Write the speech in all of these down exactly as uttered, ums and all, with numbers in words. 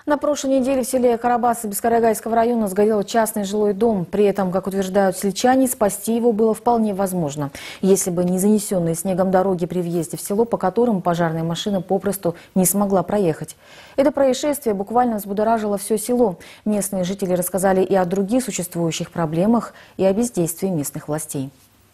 На прошлой неделе в селе Карабасы Бескарагайского района сгорел частный жилой дом. При этом, как утверждают сельчане, спасти его было вполне возможно, если бы не занесенные снегом дороги при въезде в село, по которым пожарная машина попросту не смогла проехать. Это происшествие буквально взбудоражило все село. Местные жители рассказали и о других существующих проблемах, и о бездействии местных властей.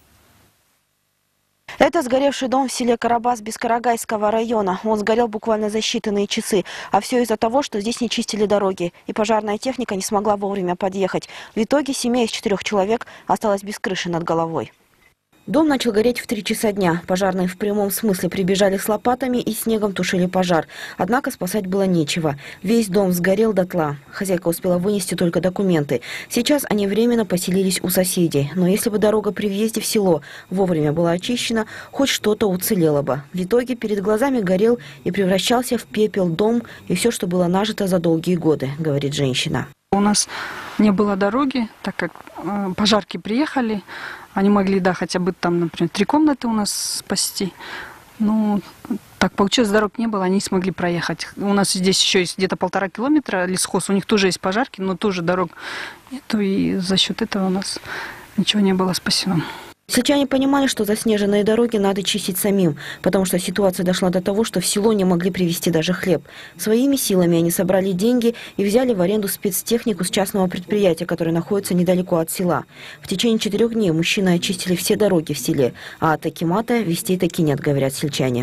Это сгоревший дом в селе Карабас Бескарагайского района. Он сгорел буквально за считанные часы. А все из-за того, что здесь не чистили дороги. И пожарная техника не смогла вовремя подъехать. В итоге семья из четырех человек осталась без крыши над головой. Дом начал гореть в три часа дня. Пожарные в прямом смысле прибежали с лопатами и снегом тушили пожар. Однако спасать было нечего. Весь дом сгорел дотла. Хозяйка успела вынести только документы. Сейчас они временно поселились у соседей. Но если бы дорога при въезде в село вовремя была очищена, хоть что-то уцелело бы. В итоге перед глазами горел и превращался в пепел дом и все, что было нажито за долгие годы, говорит женщина. У нас не было дороги, так как э, пожарки приехали. Они могли, да, хотя бы там, например, три комнаты у нас спасти. Ну, так получилось, дорог не было, они не смогли проехать. У нас здесь еще есть где-то полтора километра лесхоз, у них тоже есть пожарки, но тоже дорог нету, и за счет этого у нас ничего не было спасено. Сельчане понимали, что заснеженные дороги надо чистить самим, потому что ситуация дошла до того, что в село не могли привезти даже хлеб. Своими силами они собрали деньги и взяли в аренду спецтехнику с частного предприятия, которое находится недалеко от села. В течение четырех дней мужчины очистили все дороги в селе, а от акимата вестей таки нет, говорят сельчане.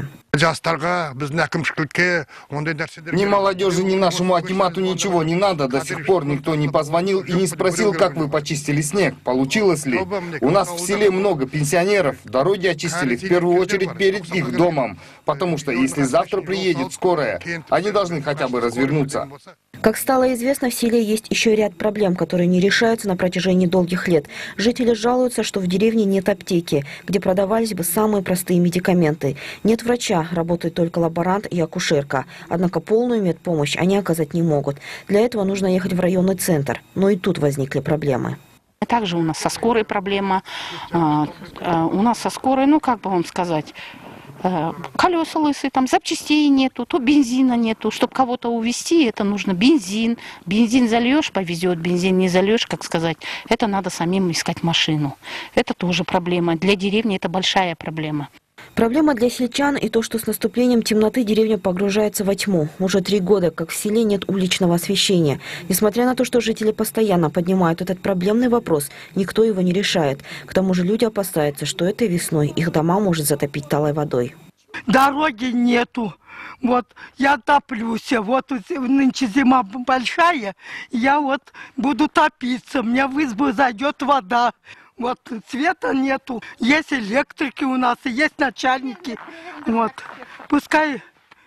Ни молодежи, ни нашему акимату ничего не надо. До сих пор никто не позвонил и не спросил, как вы почистили снег, получилось ли. У нас в селе много пенсионеров. Дороги очистили в первую очередь перед их домом. Потому что если завтра приедет скорая, они должны хотя бы развернуться. Как стало известно, в селе есть еще ряд проблем, которые не решаются на протяжении долгих лет. Жители жалуются, что в деревне нет аптеки, где продавались бы самые простые медикаменты. Нет врача, работает только лаборант и акушерка. Однако полную медпомощь они оказать не могут. Для этого нужно ехать в районный центр. Но и тут возникли проблемы. Также у нас со скорой проблема. У нас со скорой, ну как бы вам сказать... колеса лысые, там запчастей нету, то бензина нету. Чтобы кого-то увезти, это нужно бензин. Бензин зальешь, повезет, бензин не зальешь, как сказать. Это надо самим искать машину. Это тоже проблема. Для деревни это большая проблема. Проблема для сельчан и то, что с наступлением темноты деревня погружается во тьму. Уже три года, как в селе нет уличного освещения. Несмотря на то, что жители постоянно поднимают этот проблемный вопрос, никто его не решает. К тому же люди опасаются, что этой весной их дома может затопить талой водой. Дороги нету. Вот я топлюсь. Вот нынче зима большая, я вот буду топиться. У меня в избу зайдет вода. Вот света нету, есть электрики у нас, есть начальники. Вот, пускай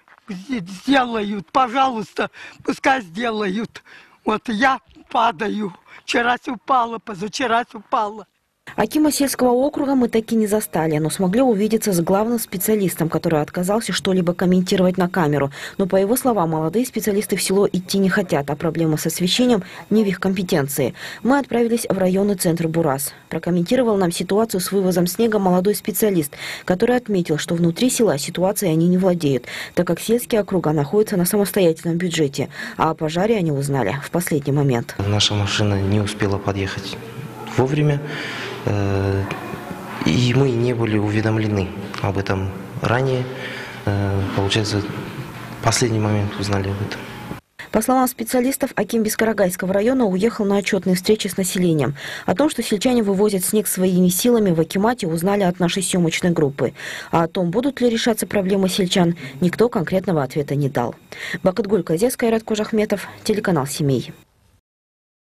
сделают, пожалуйста, пускай сделают. Вот я падаю, вчера упала, позавчера упала. Акима сельского округа мы таки не застали, но смогли увидеться с главным специалистом, который отказался что-либо комментировать на камеру. Но, по его словам, молодые специалисты в село идти не хотят, а проблема с освещением не в их компетенции. Мы отправились в районный центр Бурас. Прокомментировал нам ситуацию с вывозом снега молодой специалист, который отметил, что внутри села ситуацией они не владеют, так как сельские округа находятся на самостоятельном бюджете, а о пожаре они узнали в последний момент. Наша машина не успела подъехать вовремя. И мы не были уведомлены об этом ранее. Получается, в последний момент узнали об этом. По словам специалистов, аким Бескарагайского района уехал на отчетные встречи с населением. О том, что сельчане вывозят снег своими силами в акимате, узнали от нашей съемочной группы. А о том, будут ли решаться проблемы сельчан, никто конкретного ответа не дал. Бакытгуль Казец, Кайрат Кожахметов, телеканал «Семей».